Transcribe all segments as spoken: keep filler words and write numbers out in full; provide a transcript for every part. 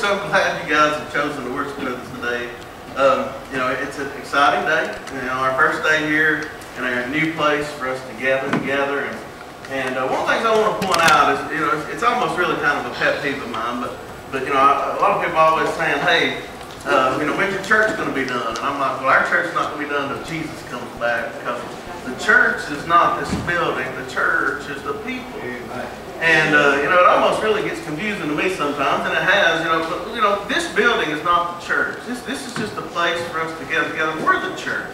so glad you guys have chosen to worship with us today. Um, you know, it's an exciting day. You know, our first day here in our new place for us to gather together. And, and uh, one of the things I want to point out is, you know, it's, it's almost really kind of a pet peeve of mine, but, but you know, I, a lot of people are always saying, hey, uh, you know, when's your church going to be done? And I'm like, well, our church is not going to be done until Jesus comes back, because the church is not this building. The church is the people. And, uh, you know, it almost really gets confusing to me sometimes, and it has, you know, but, you know, this building is not the church. This, this is just a place for us to get together. We're the church.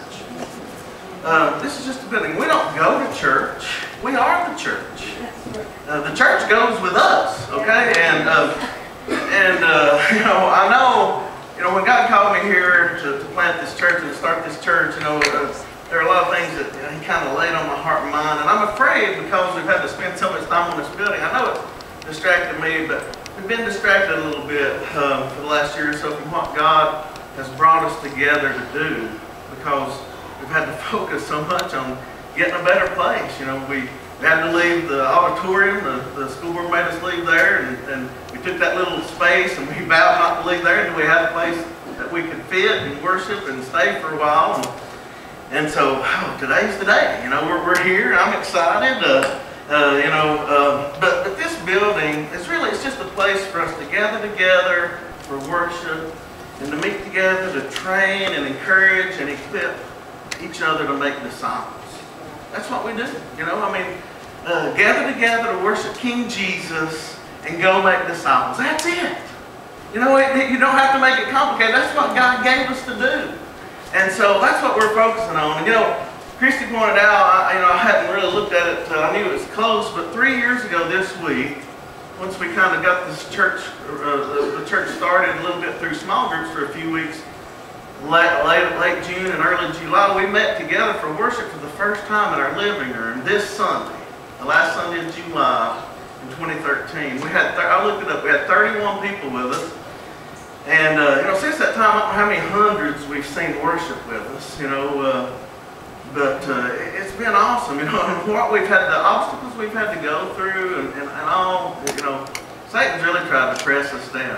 Uh, this is just a building. We don't go to church. We are the church. Uh, the church goes with us, okay? And, uh, and uh, you know, I know, you know, when God called me here to, to plant this church and to start this church, you know, uh, there are a lot of things that, you know, He kind of laid on my heart and mind. And I'm afraid, because we've had to spend so much time on this building, I know it distracted me, but we've been distracted a little bit um, for the last year or so from what God has brought us together to do, because we've had to focus so much on getting a better place. You know, we, we had to leave the auditorium. The, the school board made us leave there, and, and we took that little space, and we vowed not to leave there until we had a place that we could fit and worship and stay for a while. And, And so, oh, today's the day. You know, we're, we're here. I'm excited. Uh, uh, you know, uh, but, but this building is really, it's just a place for us to gather together for worship and to meet together to train and encourage and equip each other to make disciples. That's what we do. You know, I mean, uh, gather together to worship King Jesus and go make disciples. That's it. You know, it, you don't have to make it complicated. That's what God gave us to do. And so that's what we're focusing on. And you know, Christy pointed out, I, you know, I hadn't really looked at it until I knew it was close, but three years ago this week, once we kind of got this church, uh, the, the church started a little bit through small groups for a few weeks, late, late, late June and early July, we met together for worship for the first time in our living room this Sunday, the last Sunday of July in twenty thirteen. We had, I looked it up, we had thirty-one people with us. And, uh, you know, since that time, I don't know how many hundreds we've seen worship with us, you know, uh, but uh, it's been awesome, you know, and what we've had, the obstacles we've had to go through and, and, and all, you know, Satan's really tried to press us down.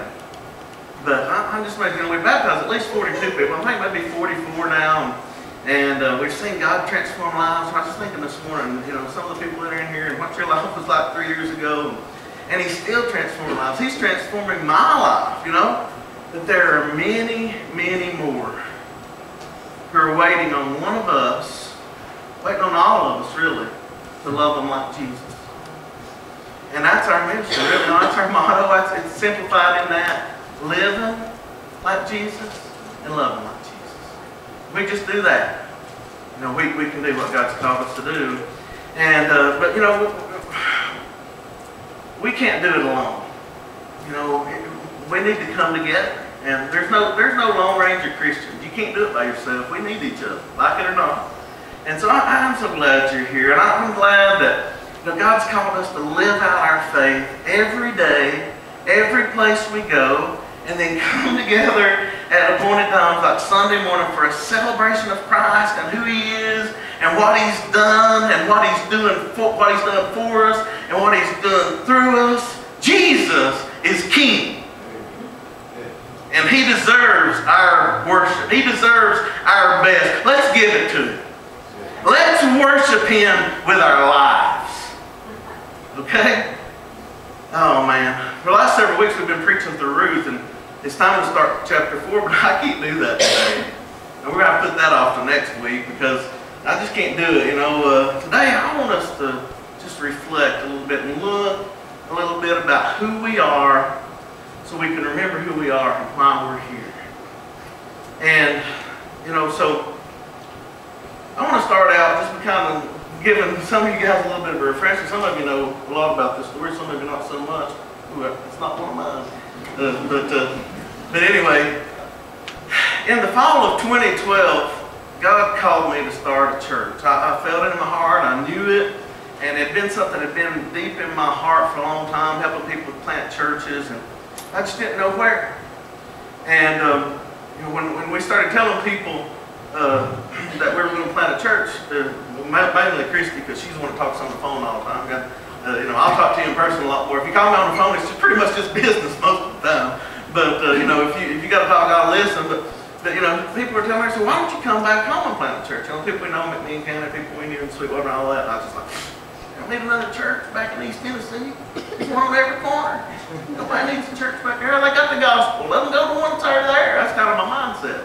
But I, I'm just amazed, you know, we baptized at least forty-two people, I think maybe forty-four now, and, and uh, we've seen God transform lives. I was just thinking this morning, you know, some of the people that are in here and what your life was like three years ago, and He's still transforming lives. He's transforming my life, you know. But there are many, many more who are waiting on one of us, waiting on all of us, really, to love them like Jesus. And that's our mission, really. That's our motto. That's, it's simplified in that. Living like Jesus and loving like Jesus. We just do that. You know, we, we can do what God's called us to do. And, uh, but, you know, we can't do it alone. You know, we need to come together, and there's no there's no Lone Ranger Christians. You can't do it by yourself. We need each other, like it or not. And so I, I'm so glad you're here, and I'm glad that, you know, God's called us to live out our faith every day, every place we go, and then come together at appointed times like Sunday morning for a celebration of Christ and who He is and what He's done and what He's doing for, what He's done for us and what He's done through us. Jesus is King. And He deserves our worship. He deserves our best. Let's give it to Him. Let's worship Him with our lives. Okay? Oh man. For the last several weeks we've been preaching through Ruth, and it's time to start chapter four, but I can't do that today. And we're going to put that off to next week because I just can't do it. You know, uh, today I want us to just reflect a little bit and look a little bit about who we are, so we can remember who we are and why we're here. And, you know, so I want to start out just by kind of giving some of you guys a little bit of a refresher. Some of you know a lot about this story, some of you not so much. Ooh, it's not one of mine. Uh, but, uh, but anyway, in the fall of twenty twelve, God called me to start a church. I, I felt it in my heart, I knew it, and it had been something that had been deep in my heart for a long time, helping people plant churches, and I just didn't know where. And um, you know, when, when we started telling people uh, that we were going to plant a church, uh, mainly Christy, because she's the one that talks on the phone all the time. Uh, you know, I'll talk to you in person a lot more. If you call me on the phone, it's just pretty much just business most of the time. but uh, you know, if you if you got to talk, I'll listen. But but you know, people were telling me, so why don't you come back home and plant a church? You know, people we know at McMean County, people we knew in Sweetwater and all that. And I was just like, I don't need another church back in East Tennessee. There's one on every corner. Nobody needs a church back there. They got the gospel. Let them go to the one that's already there. That's kind of my mindset.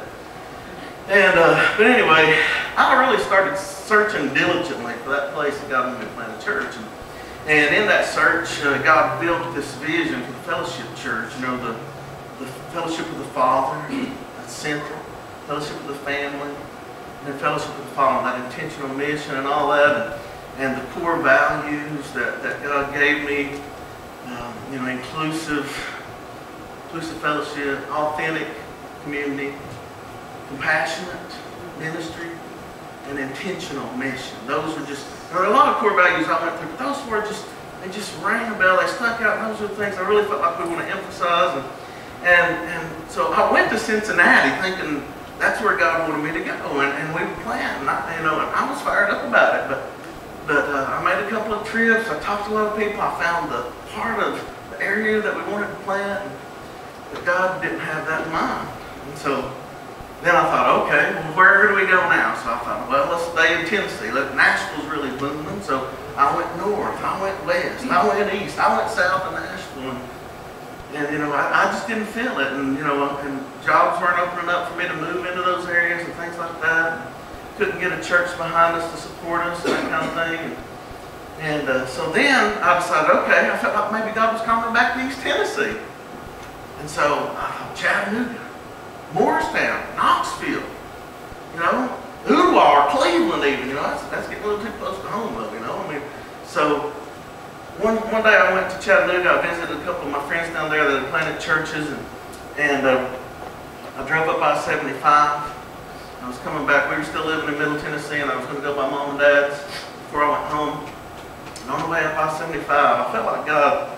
And uh, but anyway, I really started searching diligently for that place that God wanted me to plant a church. And, and in that search, uh, God built this vision for the fellowship church. You know, the, the fellowship of the Father, that's central, fellowship of the family, and then fellowship of the Father, that intentional mission and all that, and, and the core values that, that God gave me, um, you know, inclusive, inclusive fellowship, authentic community, compassionate ministry, and intentional mission. Those were just, there were a lot of core values I went through, but those were just, they just rang a bell, they stuck out, and those are the things I really felt like we want to emphasize. And, and, and so I went to Cincinnati thinking that's where God wanted me to go, and, and we were planning, and I, you know, and I was fired up about it, but, but uh, I made a couple of trips, I talked to a lot of people, I found the part of the area that we wanted to plant, but God didn't have that in mind. And so then I thought, okay, well, where do we go now? So I thought, well, let's stay in Tennessee. Look, Nashville's really booming, so I went north, I went west, I went east, I went south of Nashville, and, and you know, I, I just didn't feel it, and you know, and jobs weren't opening up for me to move into those areas and things like that. Couldn't get a church behind us to support us and that kind of thing. And, and uh, so then I decided, okay, I felt like maybe God was calling me back to East Tennessee. And so I thought, Chattanooga, Morristown, Knoxville, you know, Ooltewah, Cleveland even, you know, that's, that's getting a little too close to home though, you know, I mean, so one, one day I went to Chattanooga, I visited a couple of my friends down there that had planted churches, and, and uh, I drove up I seventy-five, I was coming back, we were still living in Middle Tennessee, and I was going to go by Mom and Dad's before I went home, and on the way up I seventy-five, I felt like God,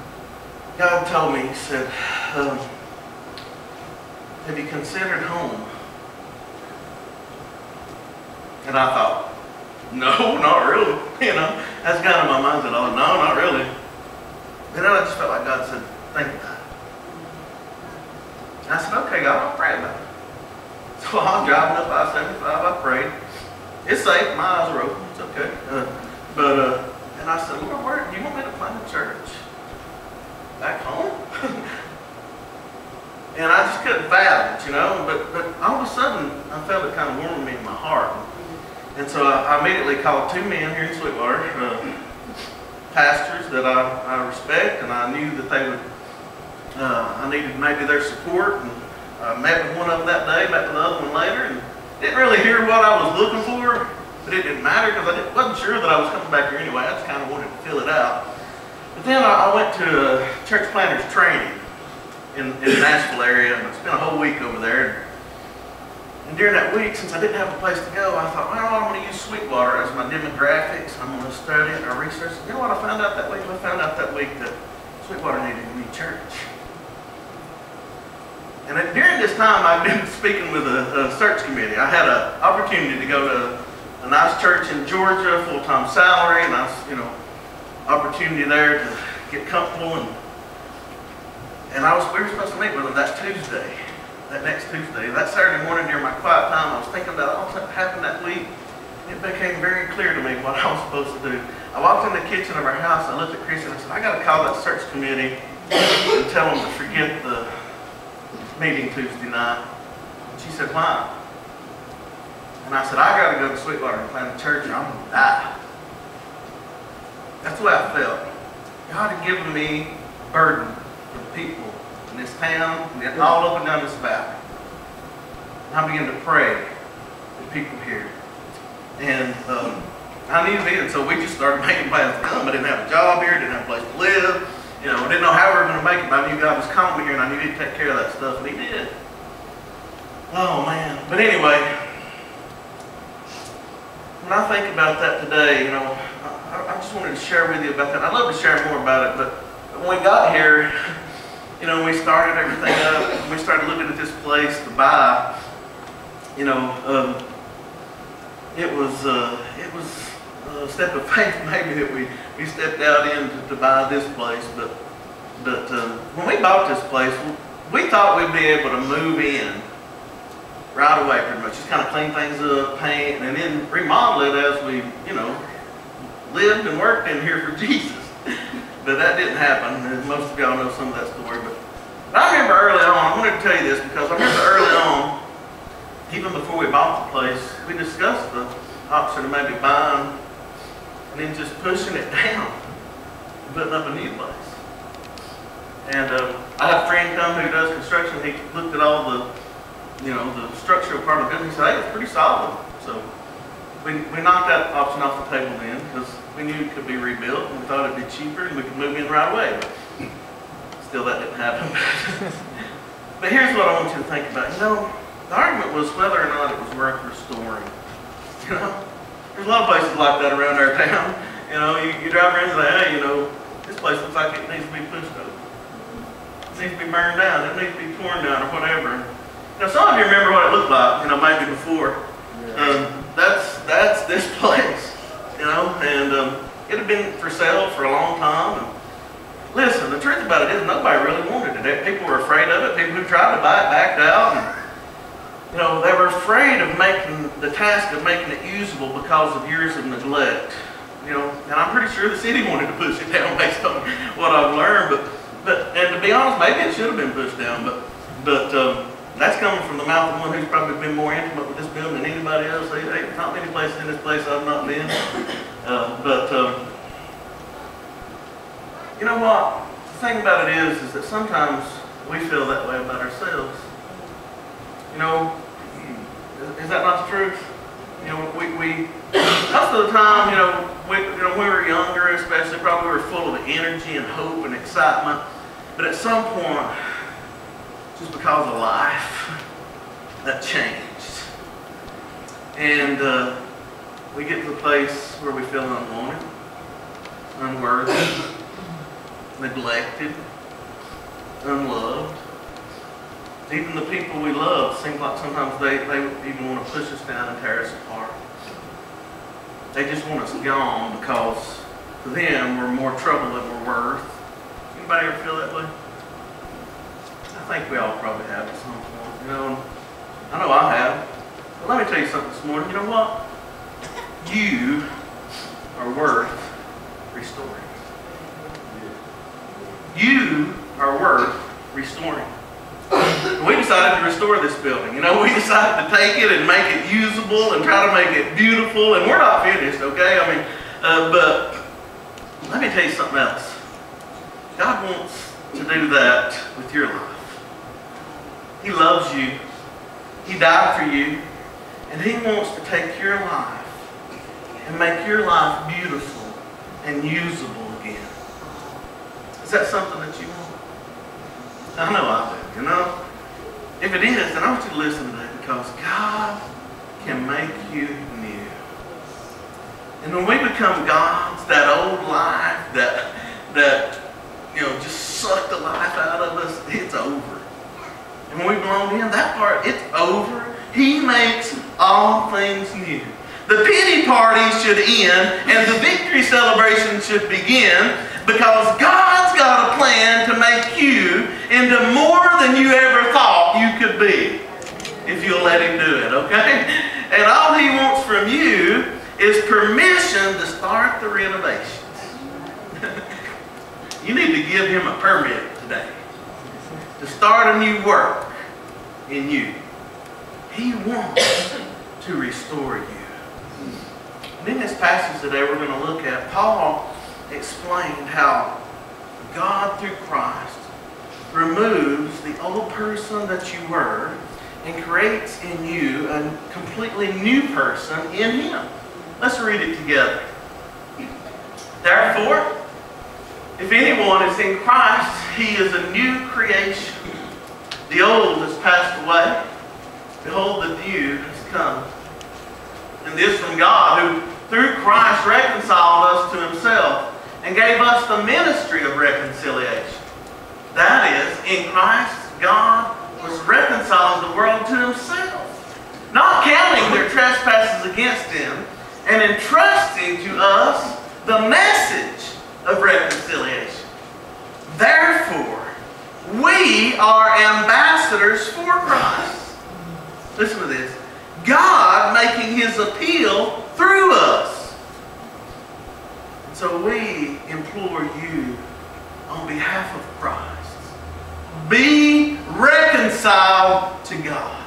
God told me, He said, um, have you considered home? And I thought, no, not really. You know, that's kind of my mindset. I thought, no, not really. And then I just felt like God said, think about it. And I said, okay, God, I'll pray about it. So I'm driving up I seventy-five, I prayed. It's safe, my eyes are open, it's okay. Uh, but, uh, and I said, Lord, where do you want me to plant a church? Back home? And I just couldn't fathom it, you know, but, but all of a sudden, I felt it kind of warming me in my heart. And so I, I immediately called two men here in Sweetwater, uh, pastors that I, I respect, and I knew that they would, uh, I needed maybe their support. And I met with one of them that day, met with the other one later, and didn't really hear what I was looking for, but it didn't matter because I didn't, wasn't sure that I was coming back here anyway. I just kind of wanted to fill it out. But then I, I went to a church planters training in, in the Nashville area, and I spent a whole week over there. And during that week, since I didn't have a place to go, I thought, well, I'm going to use Sweetwater as my demographics. I'm going to study it and research it. You know what I found out that week? I found out that week that Sweetwater needed a new church. And during this time, I've been speaking with a, a search committee. I had an opportunity to go to a nice church in Georgia, full-time salary, nice, you know, opportunity there to get comfortable. And, and I was, we were supposed to meet with them that Tuesday. That next Tuesday, that Saturday morning during my quiet time, I was thinking about all that happened that week. It became very clear to me what I was supposed to do. I walked in the kitchen of our house, I looked at Chris and I said, I got to call that search committee and tell them to forget the meeting Tuesday night. And she said, why? And I said, I got to go to Sweetwater and plant a church or I'm going to die. That's the way I felt. God had given me a burden for the people in this town, and all up and down this valley. And I began to pray for people here. And um, I needed it, and so we just started making plans to come. I didn't have a job here, didn't have a place to live. You know, I didn't know how we were going to make it, but I knew God was calling me here, and I knew He'd take care of that stuff, and He did. Oh, man. But anyway, when I think about that today, you know, I, I just wanted to share with you about that. I'd love to share more about it, but when we got here, you know, we started everything up, and we started looking at this place to buy. You know, um, it was uh, it was a step of faith maybe that we, we stepped out in to, to buy this place. But but uh, when we bought this place, we thought we'd be able to move in right away, pretty much. Just kind of clean things up, paint, and then remodel it as we, you know, lived and worked in here for Jesus. But that didn't happen. And most of y'all know some of that story. But, but I remember early on, I wanted to tell you this because I remember early on, even before we bought the place, we discussed the option of maybe buying and then just pushing it down and putting up a new place. And uh, I had a friend come who does construction. He looked at all the, you know, the structural part of the building. He said, hey, it's pretty solid. So we, we knocked that option off the table then because we knew it could be rebuilt and we thought it'd be cheaper and we could move in right away. But still, that didn't happen. But here's what I want you to think about. You know, the argument was whether or not it was worth restoring. You know, there's a lot of places like that around our town. You know, you, you drive around and say, hey, you know, this place looks like it needs to be pushed over. It needs to be burned down. It needs to be torn down or whatever. Now, some of you remember what it looked like, you know, maybe before. Um, that's that's this place, you know, and um, it had been for sale for a long time. And listen, the truth about it is nobody really wanted it. People were afraid of it. People who tried to buy it backed out. And, you know, they were afraid of making the task of making it usable because of years of neglect. You know, and I'm pretty sure the city wanted to push it down based on what I've learned. But, but and to be honest, maybe it should have been pushed down. But, but um, that's coming from the mouth of one who's probably been more intimate with this building than anybody else. Hey, hey, not many places in this place I've not been. Uh, but um, you know what? The thing about it is, is that sometimes we feel that way about ourselves. You know, is that not the truth? You know, we, we most of the time, you know, we, you know, when we were younger, especially, probably we were full of energy and hope and excitement. But at some point, just because of life, that changed. And uh, we get to the place where we feel unwanted, unworthy, neglected, unloved. Even the people we love seems like sometimes they, they even want to push us down and tear us apart. They just want us gone because to them we're more trouble than we're worth. Anybody ever feel that way? I think we all probably have at some point. You know, I know I have. But let me tell you something this morning. You know what? You are worth restoring. You are worth restoring. We decided to restore this building. You know, we decided to take it and make it usable and try to make it beautiful. And we're not finished, okay? I mean, uh, but let me tell you something else. God wants to do that with your life. He loves you. He died for you. And He wants to take your life and make your life beautiful and usable again. Is that something that you want? I know I do, you know? If it is, then I want you to listen today because God can make you new. And when we become God's, that old life that, that you know, just sucked the life out of us, it's over. And when we belong to Him, that part, it's over. He makes all things new. The pity party should end and the victory celebration should begin because God's got a plan to make you into more than you ever thought you could be if you'll let Him do it, okay? And all He wants from you is permission to start the renovations. You need to give Him a permit today to start a new work in you. He wants to restore you. And in this passage today we're going to look at, Paul explained how God through Christ removes the old person that you were and creates in you a completely new person in Him. Let's read it together. Therefore, if anyone is in Christ, he is a new creation. The old has passed away. Behold, the new has come. And this from God, who through Christ reconciled us to Himself and gave us the ministry of reconciliation. That is, in Christ, God was reconciling the world to Himself, not counting their trespasses against Him, and entrusting to us the message of reconciliation. Therefore, we we are ambassadors for Christ. Listen to this. God making His appeal through us. So we implore you on behalf of Christ, be reconciled to God.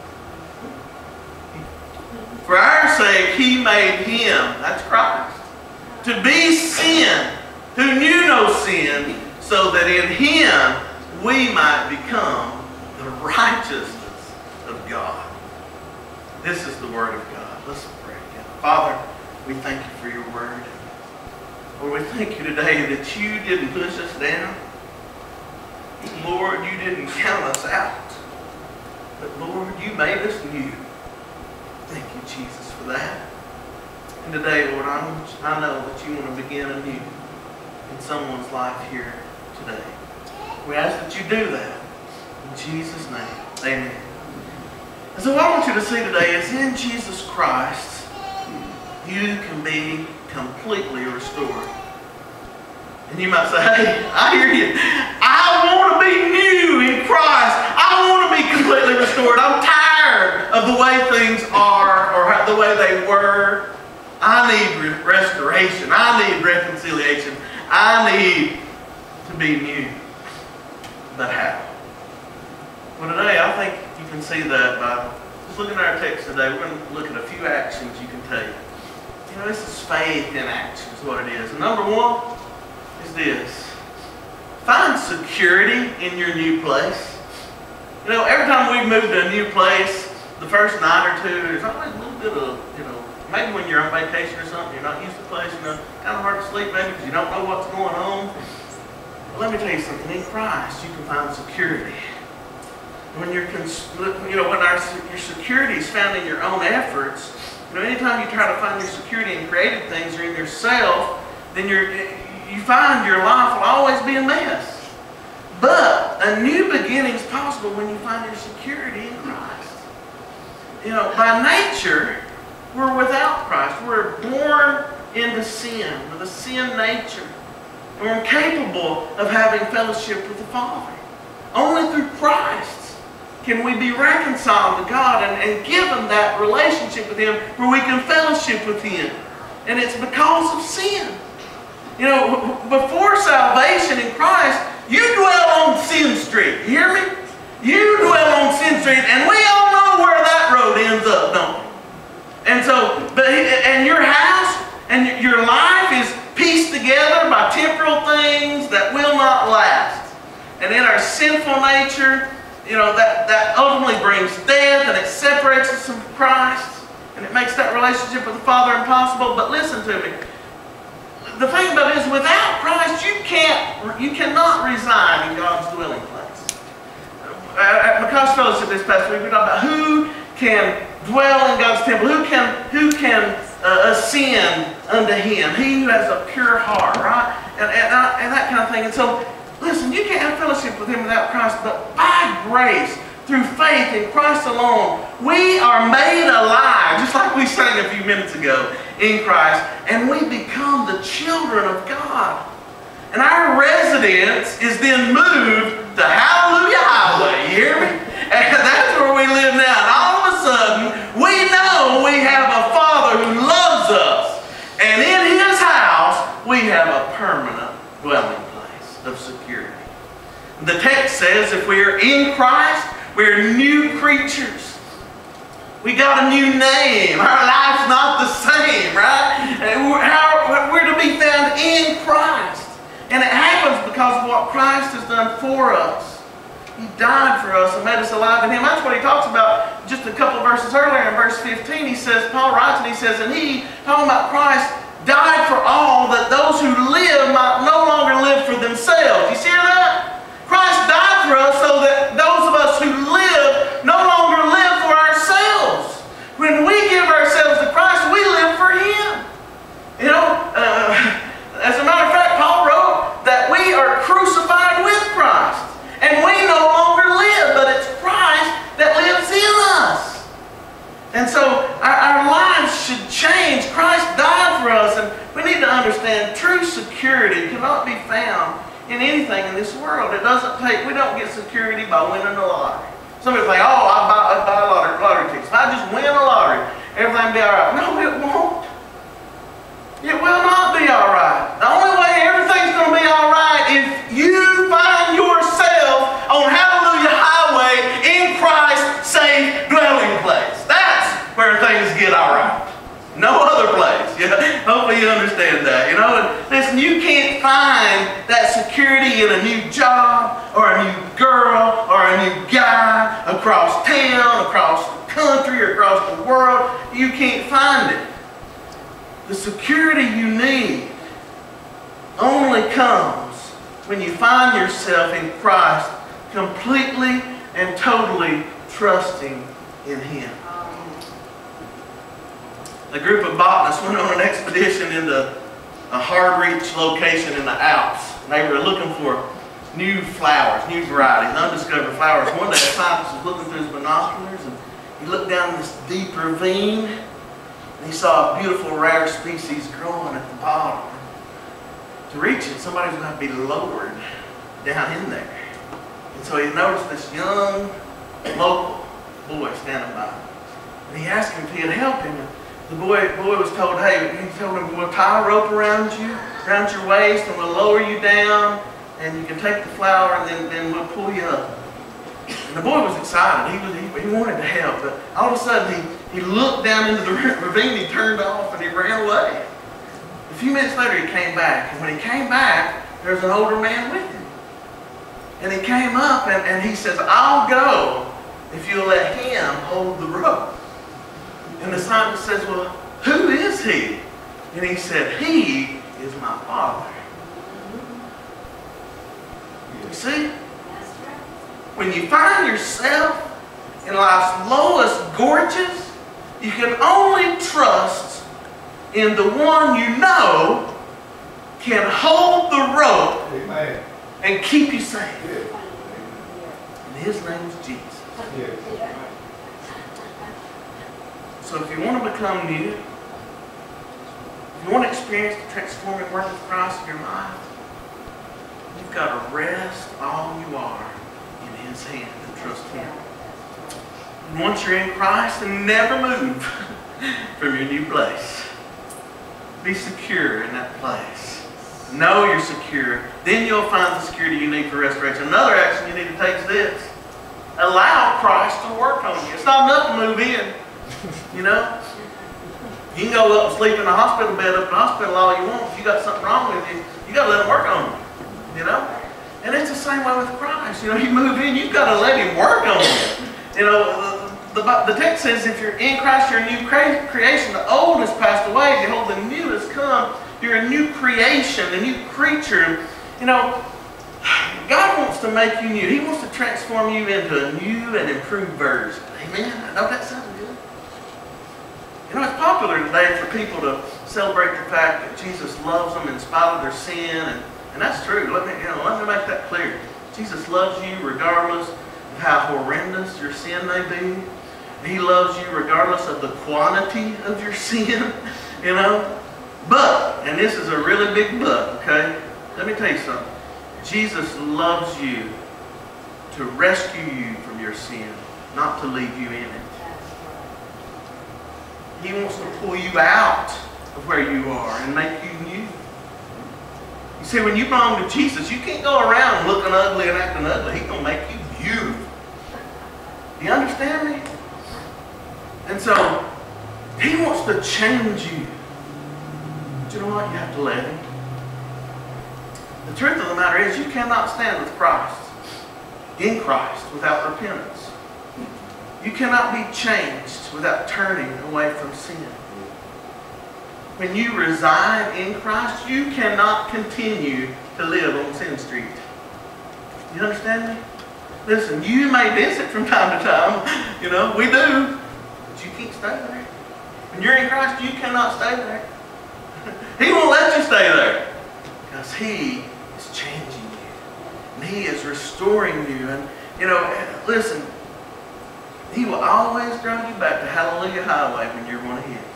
For our sake, He made Him, that's Christ, to be sin, who knew no sin, so that in Him we might become the righteousness of God. This is the Word of God. Let's pray again. Father, we thank you for your Word. Lord, we thank you today that you didn't push us down. Lord, you didn't count us out. But Lord, you made us new. Thank you, Jesus, for that. And today, Lord, I, want you, I know that you want to begin anew in someone's life here today. We ask that you do that. In Jesus' name, amen. And so what I want you to see today is in Jesus Christ, you can be completely restored. And you might say, hey, I hear you. I want to be new in Christ. I want to be completely restored. I'm tired of the way things are or the way they were. I need restoration. I need reconciliation. I need to be new. But how? Well, today I think you can see that by just looking at our text today. We're going to look at a few actions you can take. You know, this is faith in action is what it is. And number one is this. Find security in your new place. You know, every time we move to a new place, the first night or two, there's always a little bit of, you know, maybe when you're on vacation or something, you're not used to the place, you know, kind of hard to sleep maybe because you don't know what's going on. But let me tell you something. In Christ, you can find security. When you're, you know, when our, your security is found in your own efforts, you know, anytime you try to find your security in created things or in yourself, then you're, you find your life will always be a mess. But a new beginning is possible when you find your security in Christ. You know, by nature, we're without Christ. We're born into sin, with a sin nature. And we're incapable of having fellowship with the Father. Only through Christ can we be reconciled to God and, and given that relationship with Him where we can fellowship with Him. And it's because of sin. You know, before salvation in Christ, you dwell on Sin Street. You hear me? You dwell on Sin Street, and we all know where that road ends up, don't we? And so, but and your house and your life is pieced together by temporal things that will not last. And in our sinful nature, you know, that, that ultimately brings death, and it separates us from Christ, and it makes that relationship with the Father impossible. But listen to me. The thing about it is, without Christ, you can't, you cannot reside in God's dwelling place. At McCosh Fellowship this past week, we talked about who can dwell in God's temple, who can, who can uh, ascend unto Him, he who has a pure heart, right? And, and, uh, and that kind of thing. And so, listen, you can't have fellowship with Him without Christ, but by grace, through faith in Christ alone, we are made alive, just like we sang a few minutes ago, in Christ, and we become the children of God. And our residence is then moved to Hallelujah Highway, you hear me? And that's where we live now. And all of a sudden, we know we have a Father who loves us. And in His house, we have a permanent dwelling place of security. The text says if we are in Christ, we're new creatures. We got a new name. Our life's not the same, right? We're, how, we're to be found in Christ. And it happens because of what Christ has done for us. He died for us and made us alive in Him. That's what he talks about just a couple of verses earlier in verse fifteen. He says, Paul writes and he says, and He, talking about Christ, died for all that those who live might no longer live for themselves. You see that? Christ died for us so that those of us who live no longer live for ourselves. When we give ourselves to Christ, we live for Him. You know, uh, as a matter of fact, Paul wrote that we are crucified with Christ. And we no longer live, but it's Christ that lives in us. And so our, our lives should change. Christ died for us, and we need to understand true security cannot be found in anything in this world. It doesn't take, we don't get security by winning the lottery. Some people think, oh, I buy, I buy lottery, lottery tickets. If I just win a lottery, everything will be all right. No, it won't. It will not be all right. The only way everything's going to be all right is you find yourself on Hallelujah Highway in Christ's safe dwelling place. That's where things get all right. No other place. Yeah? Hopefully you understand that. You know, and listen, you can't find that security in a new job or a new girl or a new guy across town, across the country, or across the world. You can't find it. The security you need only comes when you find yourself in Christ completely and totally trusting in Him. A group of botanists went on an expedition into a hard-reached location in the Alps. And they were looking for new flowers, new varieties, undiscovered flowers. One day a scientist was looking through his binoculars and he looked down this deep ravine and he saw a beautiful rare species growing at the bottom. To reach it, somebody's going to have to be lowered down in there. And so he noticed this young local boy standing by. And he asked him if he'd help him. And the boy, boy was told, hey, he told him, we'll tie a rope around you, around your waist, and we'll lower you down, and you can take the flower, and then, then we'll pull you up. And the boy was excited. He, was, he, he wanted to help, but all of a sudden, he, he looked down into the ravine, he turned off, and he ran away. A few minutes later, he came back, and when he came back, there was an older man with him. And he came up, and, and he says, I'll go if you'll let him hold the rope. And the scientist says, well, who is he? And he said, he is my Father. You see? When you find yourself in life's lowest gorges, you can only trust in the one you know can hold the rope Amen. And keep you safe. Yeah. And His name is Jesus. Yeah. So if you want to become new, if you want to experience the transforming work of Christ in your life, you've got to rest all you are in His hand and trust Him. And once you're in Christ, and never move from your new place. Be secure in that place. Know you're secure. Then you'll find the security you need for restoration. Another action you need to take is this. Allow Christ to work on you. It's not enough to move in. You know? You can go up and sleep in a hospital bed up in the hospital all you want. If you got something wrong with you, you got to let Him work on you. You know? And it's the same way with Christ. You know, you move in, you've got to let Him work on you. You know, the, the, the text says if you're in Christ, you're a new cre creation. The old has passed away. Behold, the new has come. You're a new creation, a new creature. You know, God wants to make you new. He wants to transform you into a new and improved version. Amen? I know that sounds good. You know, it's popular today for people to celebrate the fact that Jesus loves them in spite of their sin, and, and that's true. Let me, you know, let me make that clear. Jesus loves you regardless of how horrendous your sin may be. He loves you regardless of the quantity of your sin, you know. But, and this is a really big but, okay? Let me tell you something. Jesus loves you to rescue you from your sin, not to leave you in it. He wants to pull you out of where you are and make you new. You see, when you belong to Jesus, you can't go around looking ugly and acting ugly. He's going to make you beautiful. Do you understand me? And so, He wants to change you. But you know what? You have to let Him. The truth of the matter is, you cannot stand with Christ, in Christ, without repentance. You cannot be changed without turning away from sin. When you reside in Christ, you cannot continue to live on Sin Street. You understand me? Listen, you may miss it from time to time. You know, we do. But you can't stay there. When you're in Christ, you cannot stay there. He won't let you stay there. Because He is changing you. And He is restoring you. And, you know, listen, He will always drive you back to Hallelujah Highway when you're one of His.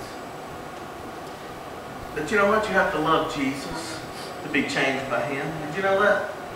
But you know what? You have to love Jesus to be changed by Him. Did you know that?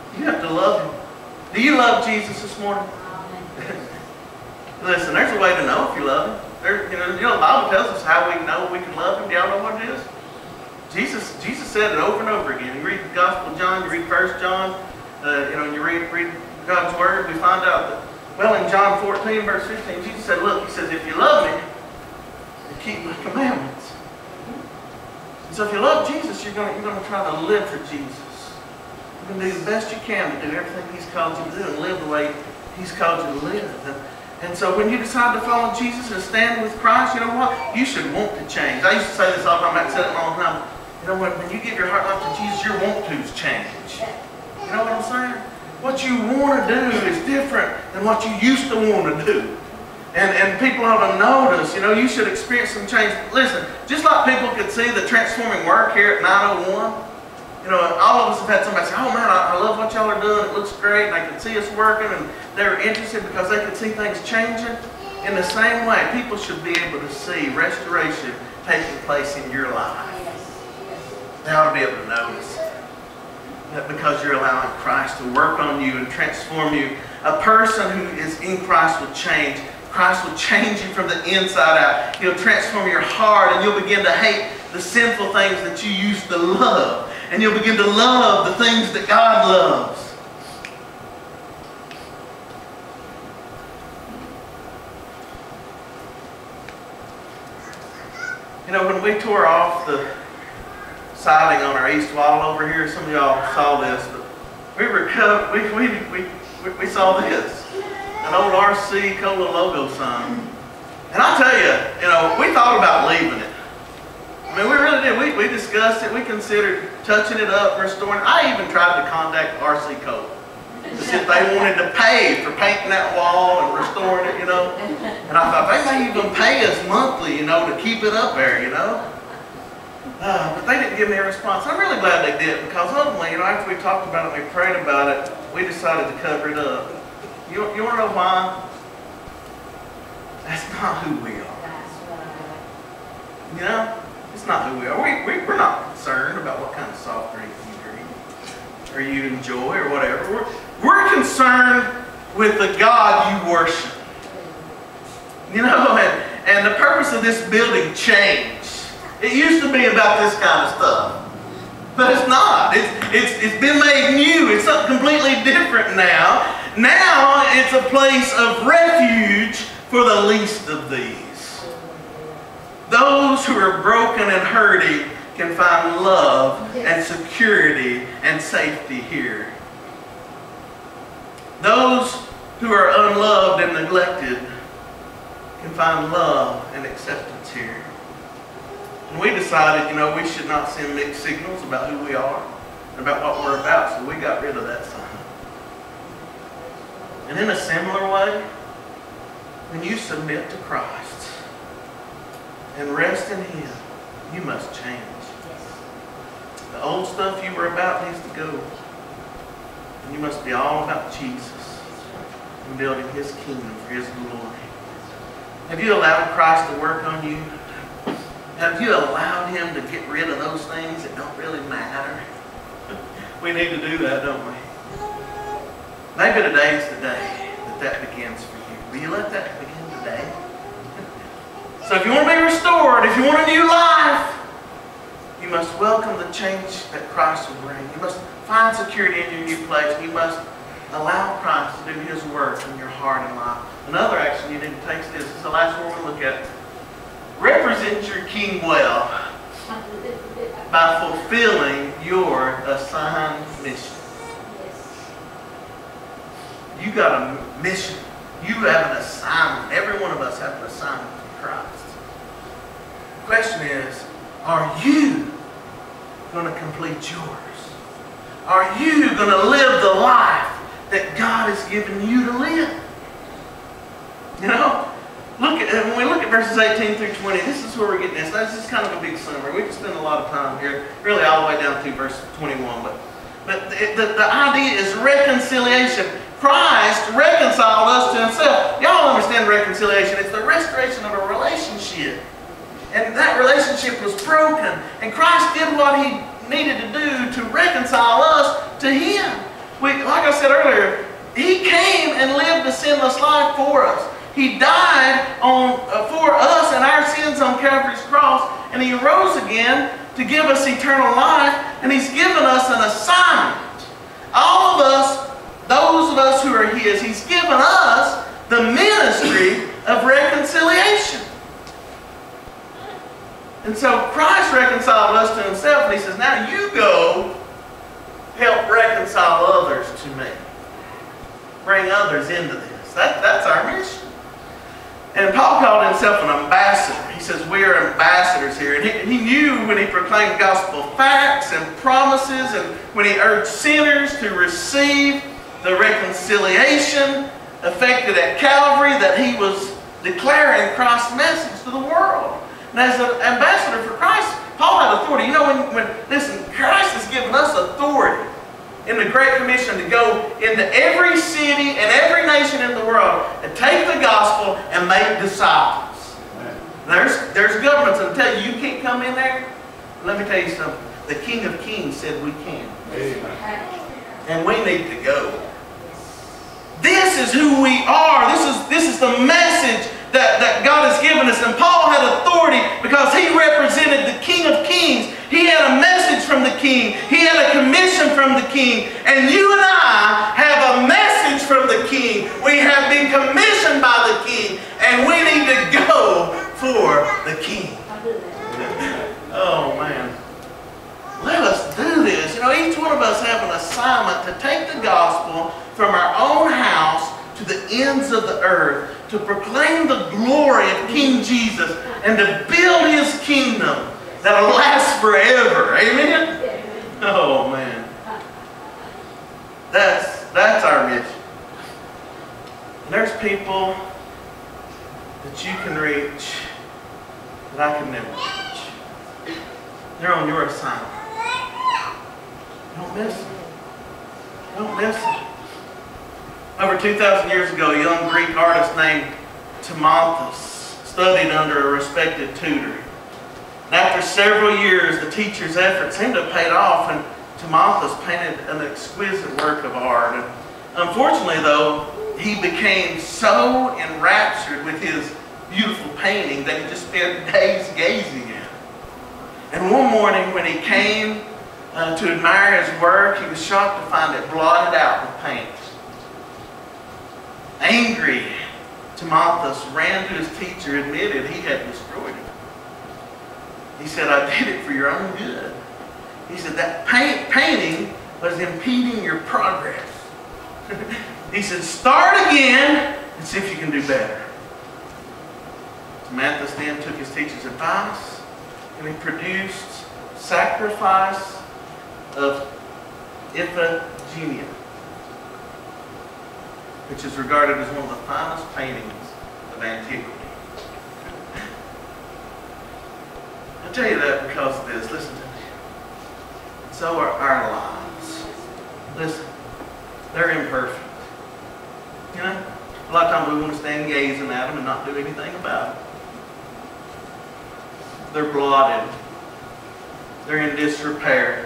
You have to love Him. Do you love Jesus this morning? Listen, there's a way to know if you love Him. There, you know, you know, the Bible tells us how we know we can love Him. Do y'all know what it is? Jesus, Jesus said it over and over again. You read the Gospel of John, you read First John, uh, you know, you read, read God's Word, we find out that, well, in John fourteen, verse fifteen, Jesus said, look, He says, if you love me, you keep my commandments. And so if you love Jesus, you're going you're going to try to live for Jesus. You're going to do the best you can to do everything He's called you to do and live the way He's called you to live. And, and so when you decide to follow Jesus and stand with Christ, you know what? You should want to change. I used to say this all the time. I said it all the time. You know what? When you give your heart life to Jesus, your want to's change. You know what I'm saying? What you want to do is different than what you used to want to do. And, and people ought to notice, you know, you should experience some change. Listen, just like people could see the transforming work here at nine oh one, you know, all of us have had somebody say, oh man, I, I love what y'all are doing, it looks great, and they could see us working, and they were interested because they could see things changing. In the same way, people should be able to see restoration taking place in your life. They ought to be able to notice that because you're allowing Christ to work on you and transform you. A person who is in Christ will change. Christ will change you from the inside out. He'll transform your heart, and you'll begin to hate the sinful things that you used to love. And you'll begin to love the things that God loves. You know, when we tore off the siding on our east wall over here, some of y'all saw this, but we were cut, we, we, we, we, we saw this. An old R C Cola logo sign. And I'll tell you, you know, we thought about leaving it. I mean, we really did. We, we discussed it. We considered touching it up, restoring it. I even tried to contact R C Cola to see if they wanted to pay for painting that wall and restoring it, you know. And I thought, they may even pay us monthly, you know, to keep it up there, you know. Uh, but they didn't give me a response. I'm really glad they did, because ultimately, you know, after we talked about it, we prayed about it, we decided to cover it up. You, you want to know why? That's not who we are. You know? It's not who we are. We, we, we're not concerned about what kind of soft drink you drink or you enjoy or whatever. We're, we're concerned with the God you worship. You know, and, and the purpose of this building changed. It used to be about this kind of stuff. But it's not. It's, it's, it's been made new. It's something completely different now. Now it's a place of refuge for the least of these. Those who are broken and hurting can find love and security and safety here. Those who are unloved and neglected can find love and acceptance here. And we decided, you know, we should not send mixed signals about who we are, about what we're about, so we got rid of that sign. And in a similar way, when you submit to Christ and rest in Him, you must change. The old stuff you were about needs to go. And you must be all about Jesus and building His kingdom for His glory. Have you allowed Christ to work on you? Have you allowed Him to get rid of those things that don't really matter? We need to do that, don't we? Maybe today's the day that that begins for you. Will you let that begin today? So if you want to be restored, if you want a new life, you must welcome the change that Christ will bring. You must find security in your new place. You must allow Christ to do His work in your heart and life. Another action you need to take is this. This is the last one we'll look at. Represent your King well by fulfilling your assigned mission. You got a mission. You have an assignment. Every one of us have an assignment from Christ. The question is, are you going to complete yours? Are you going to live the life that God has given you to live? You know? Look at, when we look at verses eighteen through twenty, this is where we're getting this. This is kind of a big summary. We can spend a lot of time here, really all the way down to verse twenty-one. But, but the, the, the idea is reconciliation. Christ reconciled us to Himself. Y'all understand reconciliation. It's the restoration of a relationship. And that relationship was broken. And Christ did what He needed to do to reconcile us to Him. We, like I said earlier, He came and lived a sinless life for us. He died on, uh, for us and our sins on Calvary's cross, and He rose again to give us eternal life, and He's given us an assignment. All of us, those of us who are His, He's given us the ministry of reconciliation. And so Christ reconciled us to Himself, and He says, now you go help reconcile others to me. Bring others into this. That, that's our mission. And Paul called himself an ambassador. He says we are ambassadors here. And he, he knew when he proclaimed gospel facts and promises, and when he urged sinners to receive the reconciliation effected at Calvary, that he was declaring Christ's message to the world. And as an ambassador for Christ, Paul had authority. You know, when, when listen, Christ has given us authority in the Great Commission to go into every city and every nation in the world and take the gospel and make disciples. There's, there's governments that will tell you you can't come in there. Let me tell you something. The King of Kings said we can. Amen. And we need to go. This is who we are. This is, this is the message that, that God has given us. And Paul had authority because he represented the King of Kings. He had a message from the King. He had a commission from the King. And you and I have a message from the King. We have been commissioned by the King. And we need to go for the King. Oh, man. Let us do this. You know, each one of us have an assignment to take the gospel from our own house to the ends of the earth, to proclaim the glory of King Jesus and to build His kingdom that'll last forever. Amen? Oh, man. That's, that's our mission. And there's people that you can reach that I can never reach. They're on your assignment. Don't miss them. Don't miss them. Over two thousand years ago, a young Greek artist named Timotheus studied under a respected tutor. And after several years, the teacher's efforts seemed to have paid off, and Timotheus painted an exquisite work of art. And unfortunately, though, he became so enraptured with his beautiful painting that he just spent days gazing at it. And one morning, when he came uh, to admire his work, he was shocked to find it blotted out with paint. Angry, Timotheus ran to his teacher, admitted he had destroyed it. He said, I did it for your own good. He said, that paint, painting was impeding your progress. He said, start again and see if you can do better. Timotheus then took his teacher's advice, and he produced Sacrifice of Iphigenia, which is regarded as one of the finest paintings of antiquity. I tell you that because of this. Listen to me. So are our lives. Listen, they're imperfect. You know, a lot of times we want to stand gazing at them and not do anything about it. They're blotted. They're in disrepair.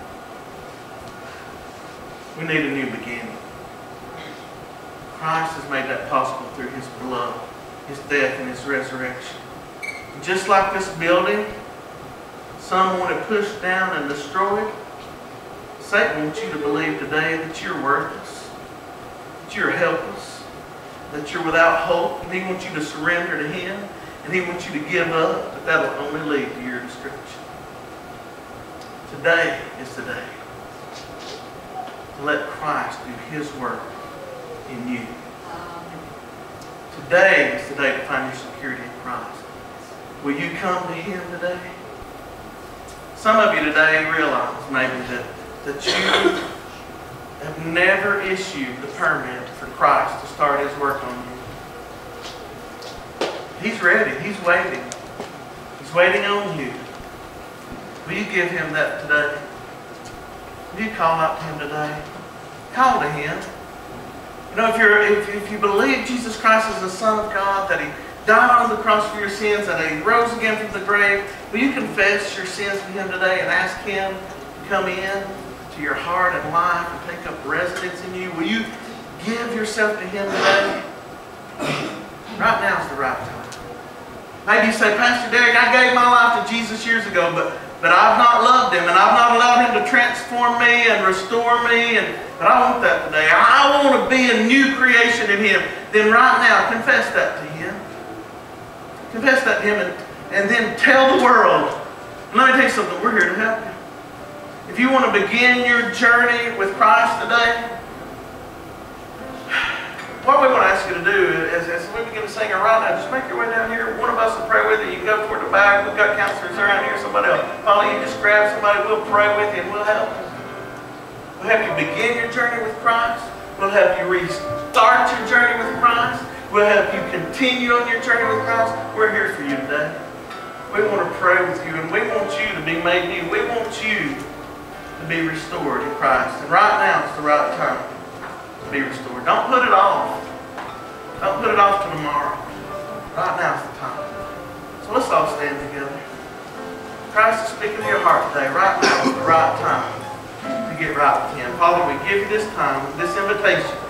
We need a new beginning. Christ has made that possible through His blood, His death, and His resurrection. Just like this building, some want to push down and destroy it. Satan wants you to believe today that you're worthless, that you're helpless, that you're without hope, and he wants you to surrender to Him, and he wants you to give up, but that'll only lead to your destruction. Today is the day to let Christ do His work in you. Today is the day to find your security in Christ. Will you come to Him today? Some of you today realize maybe that, that you have never issued the permit for Christ to start His work on you. He's ready. He's waiting. He's waiting on you. Will you give Him that today? Will you call out to Him today? Call to Him. You know, if, you're, if, if you believe Jesus Christ is the Son of God, that He died on the cross for your sins, and He rose again from the grave, will you confess your sins to Him today and ask Him to come in to to your heart and life and take up residence in you? Will you give yourself to Him today? Right now is the right time. Maybe you say, Pastor Derek, I gave my life to Jesus years ago, but, but I've not loved Him, and I've not allowed Him to transform me and restore me, and, but I want that today. I want to be a new creation in Him. Then right now, confess that to Him. Confess that to Him, and, and then tell the world. And let me tell you something, we're here to help you. If you want to begin your journey with Christ today, what we want to ask you to do is, as we begin to sing it right now, just make your way down here. One of us will pray with you. You can go toward the back. We've got counselors around here. Somebody else. Follow you. Just grab somebody. We'll pray with you and we'll help you. We'll help you begin your journey with Christ. We'll help you restart your journey with Christ. We'll help you continue on your journey with Christ. We're here for you today. We want to pray with you, and we want you to be made new. We want you to be restored in Christ. And right now is the right time to be restored. Don't put it off. Don't put it off to tomorrow. Right now is the time. So let's all stand together. Christ is speaking to your heart today. Right now is the right time to get right with Him. Father, we give you this time, this invitation